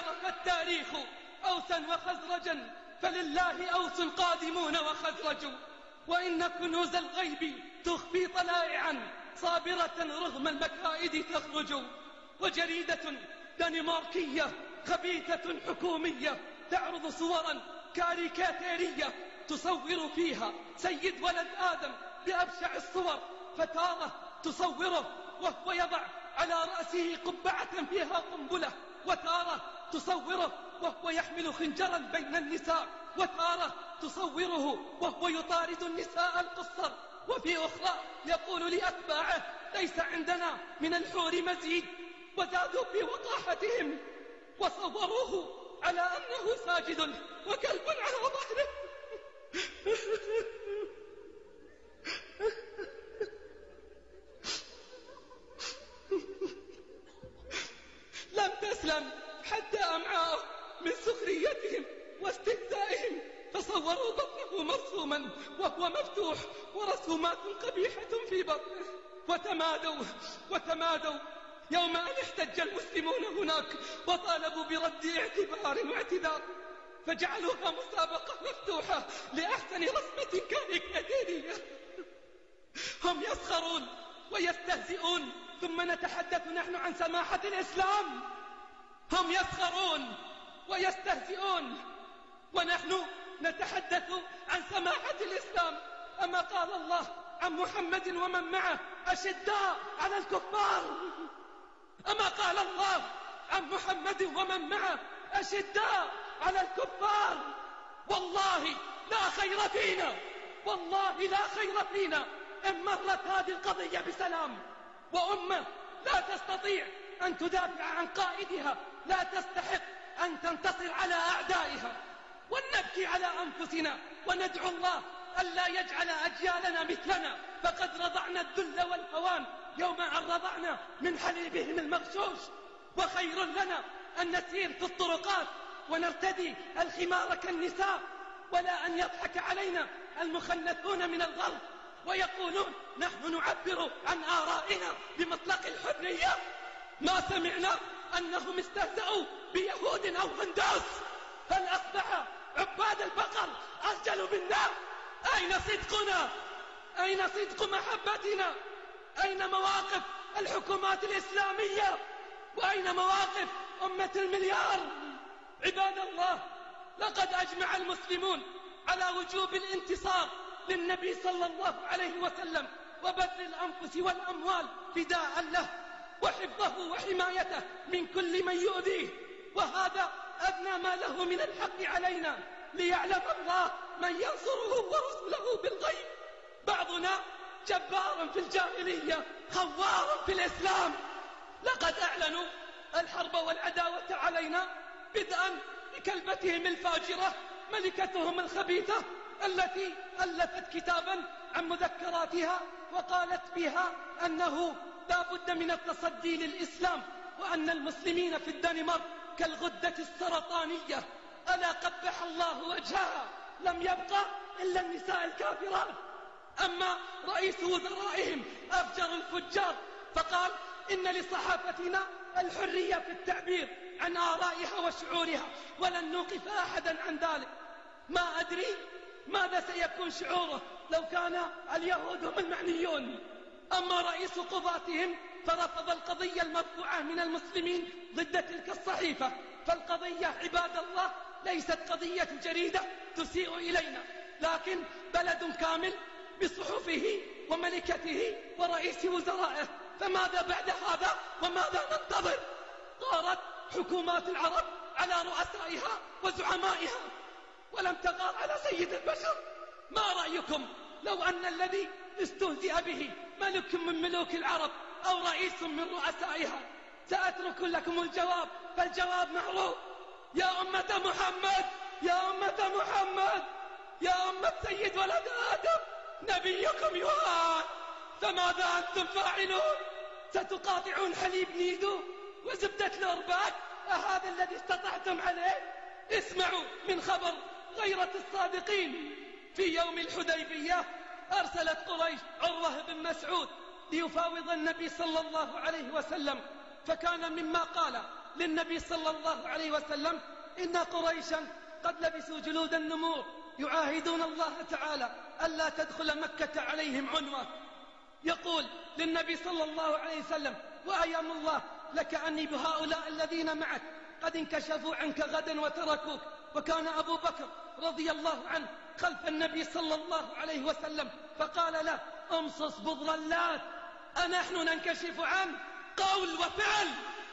عرف التاريخ أوسا وخزرجا فلله أوس قادمون وخزرج. وإن كنوز الغيب تخفي طلائعا صابرة رغم المكائد تخرج. وجريدة دنماركية خبيثة حكومية تعرض صورا كاريكاتيرية تصور فيها سيد ولد آدم بأبشع الصور، فتارة تصوره وهو يضع على رأسه قبعة فيها قنبلة، وتارة تصوره وهو يحمل خنجرا بين النساء، وتارة تصوره وهو يطارد النساء القصر، وفي أخرى يقول لأتباعه ليس عندنا من الحور مزيد، وزادوا في وقاحتهم وصوروه على أنه ساجد وكلب على ظهره. لم تسلم حتى أمعاءه من سخريتهم واستهزائهم، فصوروا بطنه مرسوما وهو مفتوح ورسومات قبيحة في بطنه. وتمادوا يوم أن احتج المسلمون هناك وطالبوا برد اعتبار واعتذار، فجعلوها مسابقة مفتوحة لأحسن رسمة كاريكاتيرية. هم يسخرون ويستهزئون ثم نتحدث نحن عن سماحة الإسلام. هم يسخرون ويستهزئون ونحن نتحدث عن سماحة الإسلام. أما قال الله عن محمد ومن معه أشداء على الكفار؟ أما قال الله عن محمد ومن معه أشداء على الكفار؟ والله لا خير فينا، والله لا خير فينا إن مرت هذه القضية بسلام. وأمة لا تستطيع أن تدافع عن قائدها لا تستحق أن تنتصر على أعدائها. ولنبكي على أنفسنا وندعو الله ألا يجعل أجيالنا مثلنا، فقد رضعنا الذل والهوان يوم أن رضعنا من حليبهم المغشوش. وخير لنا أن نسير في الطرقات ونرتدي الخمار كالنساء، ولا أن يضحك علينا المخنثون من الغرب ويقولون نحن نعبر عن آرائنا بمطلق الحرية. ما سمعنا أنهم استهزأوا بيهود أو هندوس. هل أصبح عباد البقر أخجل بالنار؟ أين صدقنا؟ أين صدق محبتنا؟ أين مواقف الحكومات الإسلامية؟ وأين مواقف أمة المليار؟ عباد الله، لقد أجمع المسلمون على وجوب الانتصار للنبي صلى الله عليه وسلم وبذل الأنفس والأموال فداء له وحفظه وحمايته من كل من يؤذيه، وهذا أدنى ما له من الحق علينا، ليعلم الله من ينصره ورسله بالغيب. بعضنا جبار في الجاهلية خوار في الإسلام. لقد أعلنوا الحرب والعداوة علينا بدءا بكلبتهم الفاجرة ملكتهم الخبيثة التي ألفت كتابا عن مذكراتها وقالت فيها أنه لا بد من التصدي للإسلام، وأن المسلمين في الدنمارك كالغدة السرطانية. ألا قبح الله وجهها، لم يبقى إلا النساء الكافرات. أما رئيس وزرائهم أفجر الفجار فقال إن لصحافتنا الحرية في التعبير عن آرائها وشعورها ولن نوقف أحدا عن ذلك. ما أدري ماذا سيكون شعوره لو كان اليهود هم المعنيون. أما رئيس قضاتهم فرفض القضية المرفوعة من المسلمين ضد تلك الصحيفة. فالقضية عباد الله ليست قضية جريدة تسيء إلينا، لكن بلد كامل بصحفه وملكته ورئيس وزرائه. فماذا بعد هذا وماذا ننتظر؟ غارت حكومات العرب على رؤسائها وزعمائها ولم تغار على سيد البشر. ما رأيكم لو أن الذي استهزئ به ملك من ملوك العرب أو رئيس من رؤسائها؟ سأترك لكم الجواب، فالجواب معروف. يا أمة محمد، يا أمة محمد، يا أمة سيد ولد آدم، نبيكم يهان، فماذا أنتم فاعلون؟ ستقاطعون حليب نيدو وزبدة الأرباك؟ أهذا الذي استطعتم عليه؟ اسمعوا من خبر غيرة الصادقين. في يوم الحديبية أرسلت قريش عروة بن مسعود ليفاوض النبي صلى الله عليه وسلم، فكان مما قال للنبي صلى الله عليه وسلم: إن قريشا قد لبسوا جلود النمور يعاهدون الله تعالى ألا تدخل مكة عليهم عنوة. يقول للنبي صلى الله عليه وسلم: وأيام الله لك أني بهؤلاء الذين معك قد انكشفوا عنك غدا وتركوك. وكان أبو بكر رضي الله عنه خلف النبي صلى الله عليه وسلم فقال له: امصص بضر اللات، أنحن ننكشف عنه؟ قول وفعل.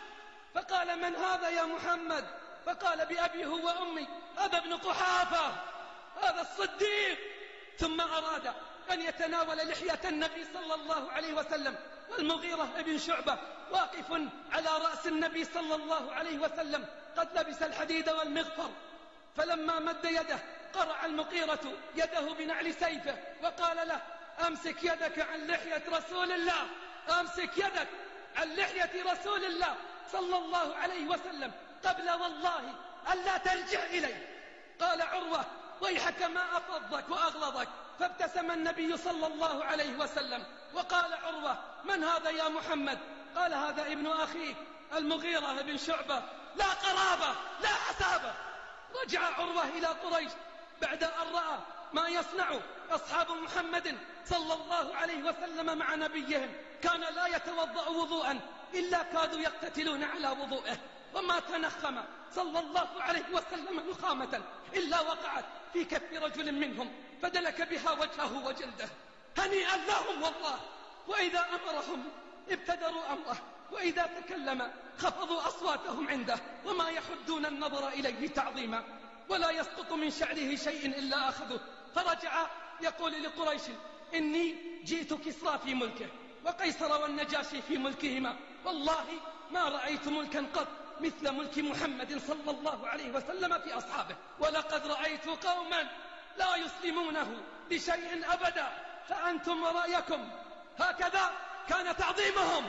فقال: من هذا يا محمد؟ فقال: بأبي هو وأمي أبا بن قحافة، هذا الصديق. ثم أراد أن يتناول لحية النبي صلى الله عليه وسلم، والمغيرة بن شعبة واقف على رأس النبي صلى الله عليه وسلم قد لبس الحديد والمغفر. فلما مد يده قرع المغيرة يده بنعل سيفه وقال له: أمسك يدك عن لحية رسول الله، أمسك يدك عن لحية رسول الله صلى الله عليه وسلم قبل والله ألا ترجع إليه. قال عروة: ويحك ما أفضك وأغلظك. فابتسم النبي صلى الله عليه وسلم وقال عروة: من هذا يا محمد؟ قال: هذا ابن أخيك المغيرة بن شعبة، لا قرابة لا حسابة. رجع عروة إلى قريش بعد أن رأى ما يصنع أصحاب محمد صلى الله عليه وسلم مع نبيهم. كان لا يتوضأ وضوءا إلا كادوا يقتتلون على وضوءه، وما تنخم صلى الله عليه وسلم نخامة إلا وقعت في كف رجل منهم فدلك بها وجهه وجلده. هنيئا لهم والله. وإذا أمرهم ابتدروا أمره، وإذا تكلم خفضوا أصواتهم عنده، وما يحدون النظر إليه تعظيما، ولا يسقط من شعره شيء إلا أخذه. فرجع يقول لقريش: إني جئت كسرى في ملكه وقيصر والنجاشي في ملكهما، والله ما رأيت ملكا قط مثل ملك محمد صلى الله عليه وسلم في أصحابه، ولقد رأيت قوما لا يسلمونه لشيء أبدا، فأنتم ورأيكم. هكذا كان تعظيمهم،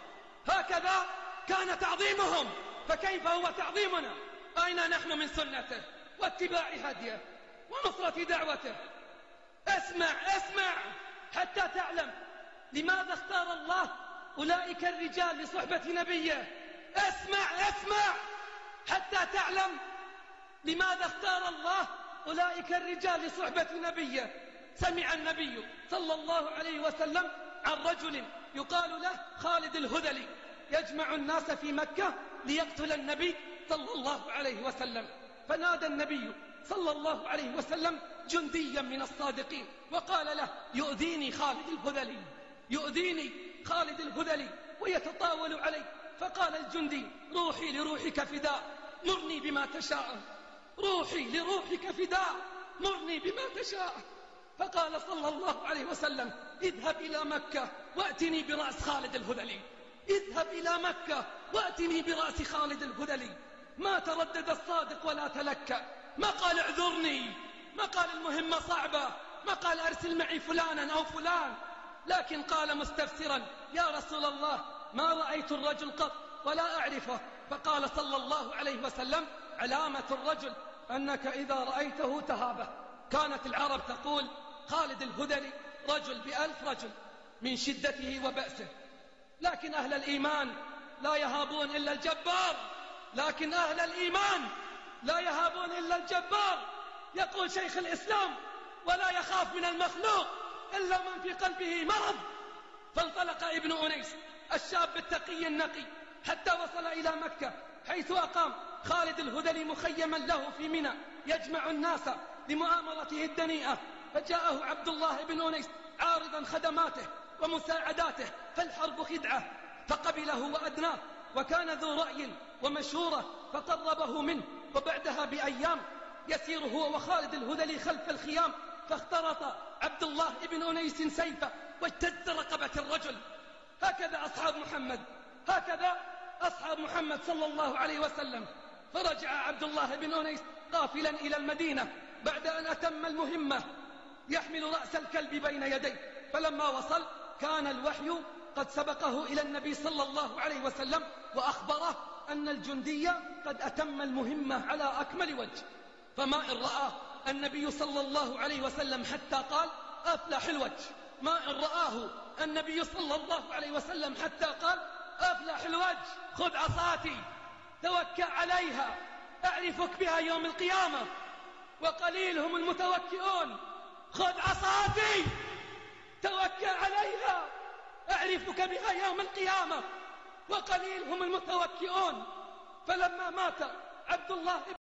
هكذا كان تعظيمهم. فكيف هو تعظيمنا؟ أين نحن من سنته واتباع هديه ونصرة دعوته؟ اسمع اسمع حتى تعلم لماذا اختار الله أولئك الرجال لصحبة نبيه. اسمع اسمع حتى تعلم لماذا اختار الله أولئك الرجال لصحبة نبيه. سمع النبي صلى الله عليه وسلم عن رجل يقال له خالد الهذلي يجمع الناس في مكة ليقتل النبي صلى الله عليه وسلم. فنادى النبي صلى الله عليه وسلم جنديا من الصادقين وقال له: يؤذيني خالد الهذلي، يؤذيني خالد الهذلي ويتطاول علي. فقال الجندي: روحي لروحك فداء، مرني بما تشاء، روحي لروحك فداء، مرني بما تشاء. فقال صلى الله عليه وسلم: اذهب إلى مكة وأتني برأس خالد الهذلي، اذهب إلى مكة وأتني برأس خالد الهذلي. ما تردد الصادق ولا تلكأ، ما قال اعذرني، ما قال المهمة صعبة، ما قال أرسل معي فلانا أو فلان، لكن قال مستفسرا: يا رسول الله ما رأيت الرجل قط ولا أعرفه. فقال صلى الله عليه وسلم: علامة الرجل أنك إذا رأيته تهابه. كانت العرب تقول: خالد الهذلي رجل ب1000 رجل من شدته وبأسه. لكن أهل الإيمان لا يهابون إلا الجبار، لكن أهل الإيمان لا يهابون إلا الجبار. يقول شيخ الإسلام: ولا يخاف من المخلوق إلا من في قلبه مرض. فانطلق ابن أنيس الشاب التقي النقي حتى وصل إلى مكة، حيث أقام خالد الهذلي مخيما له في منى يجمع الناس لمؤامرته الدنيئة. فجاءه عبد الله بن أنيس عارضا خدماته ومساعداته، فالحرب خدعة، فقبله وأدناه، وكان ذو رأي ومشورة فقربه منه. وبعدها بأيام يسير هو وخالد الهذلي خلف الخيام، فاخترط عبد الله بن أنيس سيفه واجتز رقبة الرجل. هكذا أصحاب محمد، هكذا أصحاب محمد صلى الله عليه وسلم. فرجع عبد الله بن أنيس قافلا إلى المدينة بعد أن أتم المهمة يحمل رأس الكلب بين يديه. فلما وصل كان الوحي قد سبقه إلى النبي صلى الله عليه وسلم وأخبره أن الجندي قد أتم المهمة على أكمل وجه. فما إن رآه النبي صلى الله عليه وسلم حتى قال: أفلح الوجه. ما إن رآه النبي صلى الله عليه وسلم حتى قال: أفلح الوجه، خذ عصاتي توكأ عليها أعرفك بها يوم القيامة، وقليل هم المتوكئون. خذ عصاتي توكأ عليها أعرفك بها يوم القيامة، وقليل هم المتوكئون. فلما مات عبد الله